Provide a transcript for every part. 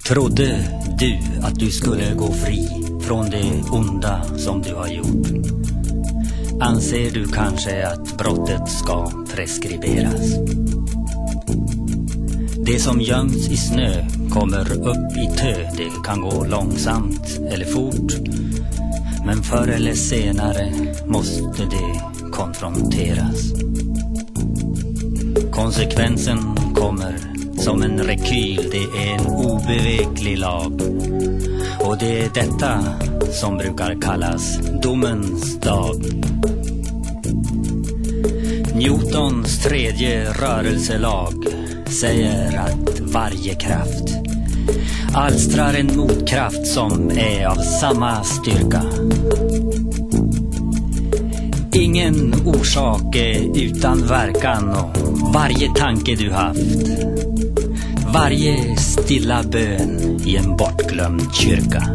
Trodde du att du skulle gå fri från det onda som du har gjort? Anser du kanske att brottet ska preskriberas? Det som göms i snö kommer upp i tö. Det kan gå långsamt eller fort, men förr eller senare måste det konfronteras. Konsekvensen kommer som en rekyl, det är en obeveklig lag. Och det är detta som brukar kallas domens dag. Newtons tredje rörelselag säger att varje kraft alstrar en motkraft som är av samma styrka. Ingen orsak är utan verkan, och varje tanke du haft, varje stilla bön i en bortglömd kyrka,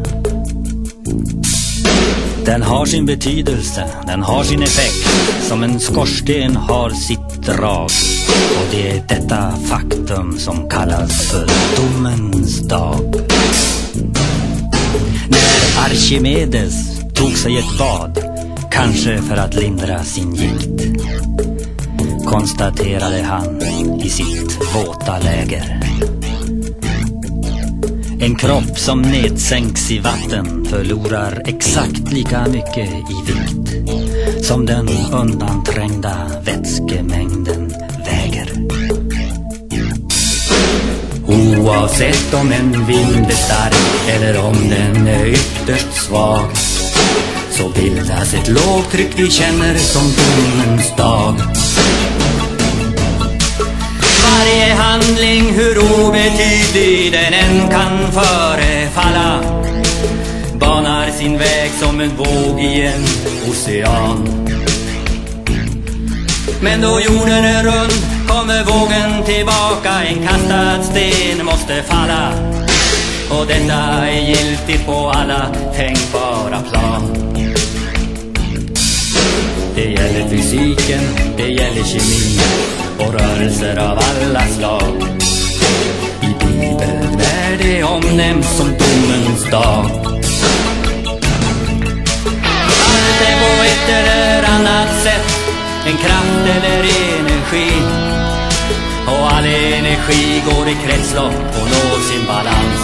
den har sin betydelse, den har sin effekt. Som en skorsten har sitt drag. Och det är detta faktum som kallas för domens dag. När Archimedes tog sig ett bad, kanske för att lindra sin gikt, konstaterade han i sitt våta läger: en kropp som nedsänks i vatten förlorar exakt lika mycket i vikt som den undanträngda vätskemängden väger. Oavsett om en vind är stark eller om den är ytterst svag, så bildas ett lågtryck vi känner som domens dag. Varje handling, hur obetydlig den än kan förefalla, banar sin väg som en våg i en ocean. Men då jorden är rund kommer vågen tillbaka, en kastad sten måste falla. Och detta är giltigt på alla tänkbara plan. Det gäller fysiken, det gäller kemi och rörelser av alla slag. I Bibeln är det omnämnt som domens dag. Allt är på ett eller annat sätt en kraft eller energi, och all energi går i kretslopp och når sin balans.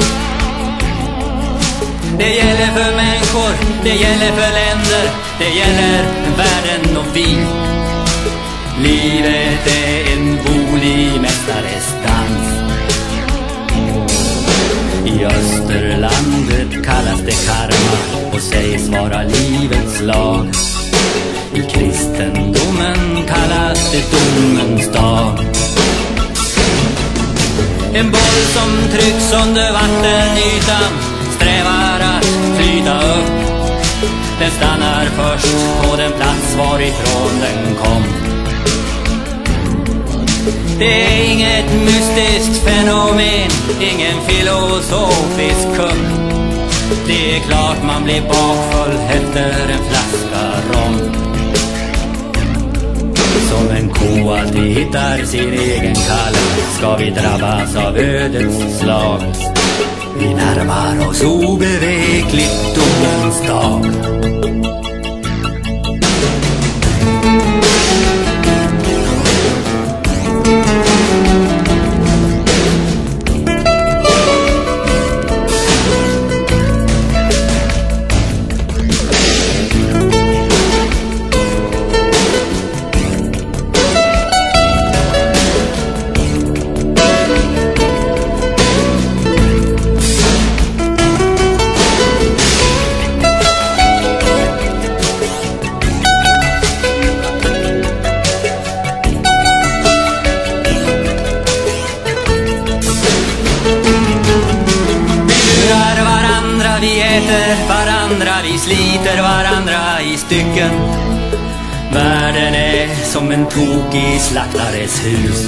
Det gäller för människor, det gäller för länder, det gäller världen och vi. Livet är en bolig mästares dans. I Österlandet kallas det karma och sägs vara livets lag. I kristendomen kallas det domens dag. En boll som trycks under vattenytan strävar att flyta upp. Den stannar först på den plats varifrån den kom. Det är inget mystiskt fenomen, ingen filosofisk kupp. Det är klart man blir bakfull efter en flaska rom. Som en ko alltid hittar sin egen kalle, ska vi drabbas av ödets slag. Vi närmar oss obevekligt domens dag. Varandra, vi sliter varandra i stycken. Världen är som en tokig slaktares hus.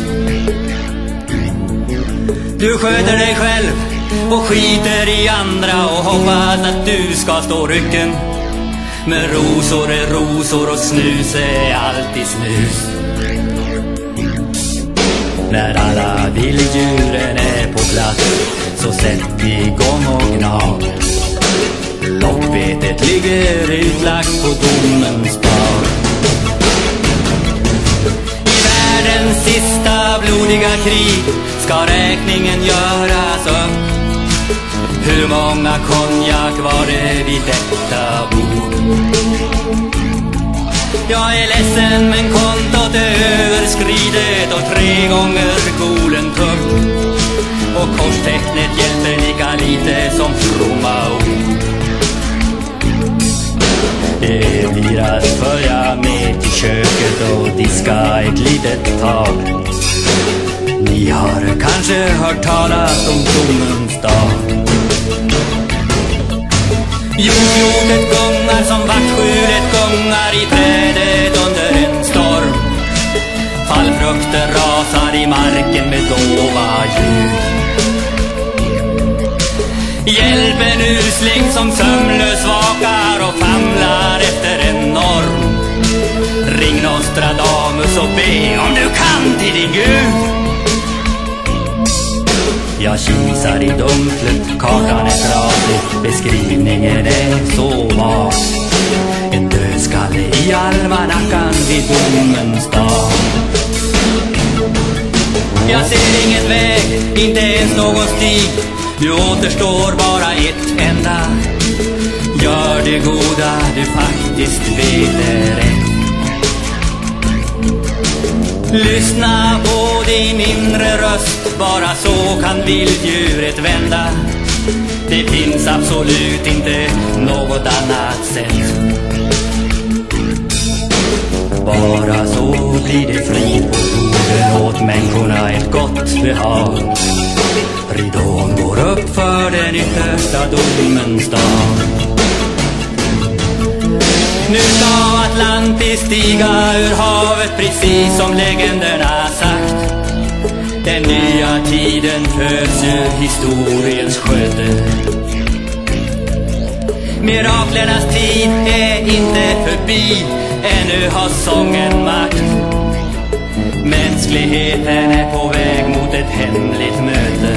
Du sköter dig själv och skiter i andra och hoppas att du ska stå rycken. Men rosor är rosor och snus är alltid snus. När alla vilddjuren är på plats så sätt igång och gnag. Lockbetet ligger utlagt på domens dag. I världens sista blodiga krig ska räkningen göras upp. Hur många konjak var det vid detta bord? Jag är ledsen men kontot är överskridet och 3 gånger golen tupp. Och korstecknet hjälper lika lite som fromma ord. Det blir att följa med till köket och diska ett litet tag. Ni har kanske hört talas om domens dag. Jordklotet gungar som vattskjulet gungar i trädet under en storm. Fallfrukter rasar i marken med dova ljud. Hjälpen usling som sömnlös vakar och famlar efter en norm. Ring Nostradamus och be om du kan till din Gud. Jag kisar i dunklet, kartan är trasig, beskrivningen är så vag. En dödskalle i almanackan vid domens dag. Jag ser ingen väg, inte ens någon stig. Nu återstår bara ett enda. Gör det goda du faktiskt vet är rätt. Lyssna på din inre röst, bara så kan vilddjuret vända. Det finns absolut inte något annat sätt. Bara så blir det frid på jorden, åt människorna ett gott behag. Ridån går upp för den yttersta domens dag. Nu ska Atlantis stiga ur havet precis som legenderna sagt. Den nya tiden föds ur historiens sköte. Miraklernas tid är inte förbi, ännu har sången makt. Mänskligheten är på väg mot ett hemligt möte.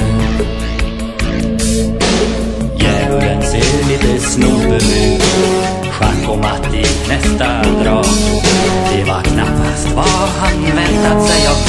Djävulen ser lite snubbe ut, schack och matt i nästa drag. Det var knappast vad han väntat sig av